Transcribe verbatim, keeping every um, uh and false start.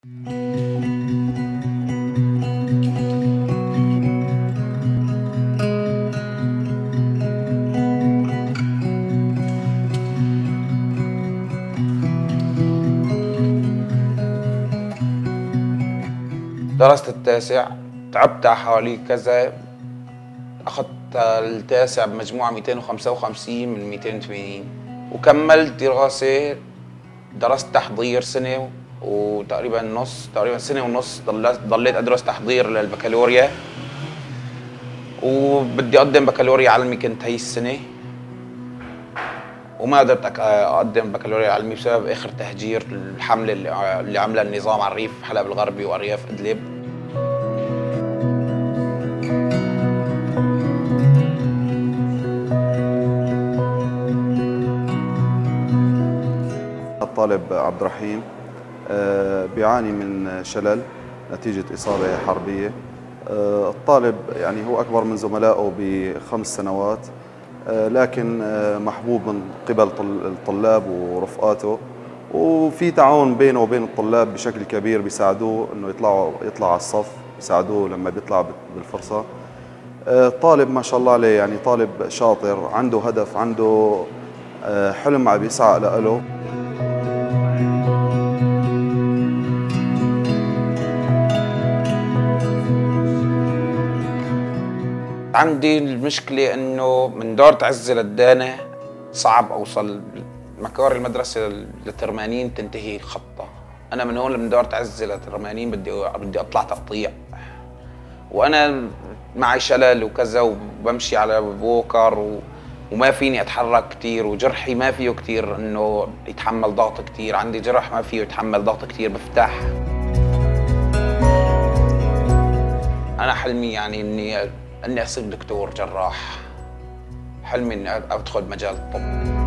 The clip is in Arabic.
درست التاسع، تعبت على حوالي كذا، أخذت التاسع بمجموعة مئتين وخمسة وخمسين من مئتين وثمانين، وكملت دراسة. درست تحضير سنة وتقريبا نص، تقريبا سنة ونص ضليت أدرس تحضير للبكالوريا، وبدي أقدم بكالوريا علمي كنت هي السنة، وما قدرت أقدم بكالوريا علمي بسبب آخر تهجير الحملة اللي عملها النظام على الريف حلب الغربي وأرياف إدلب. الطالب عبد الرحيم بيعاني من شلل نتيجة إصابة حربية. الطالب يعني هو أكبر من زملائه بخمس سنوات، لكن محبوب من قبل الطلاب ورفقاته، وفي تعاون بينه وبين الطلاب بشكل كبير، بيساعدوه انه يطلعوا يطلع على الصف، بيساعدوه لما بيطلع بالفرصة. طالب ما شاء الله عليه، يعني طالب شاطر، عنده هدف، عنده حلم عم بيسعى له. عندي المشكلة إنه من دورة عزة للدانة صعب أوصل. مكار المدرسة لترمانين تنتهي الخطة، أنا من هون من دورة عزة لترمانين بدي بدي أطلع تقطيع، وأنا معي شلل وكذا وبمشي على بوكر و... وما فيني أتحرك كتير، وجرحي ما فيه كتير إنه يتحمل ضغط كتير. عندي جرح ما فيه يتحمل ضغط كتير بفتح. أنا حلمي يعني إني اني اصير دكتور جراح، حلمي اني ادخل مجال الطب.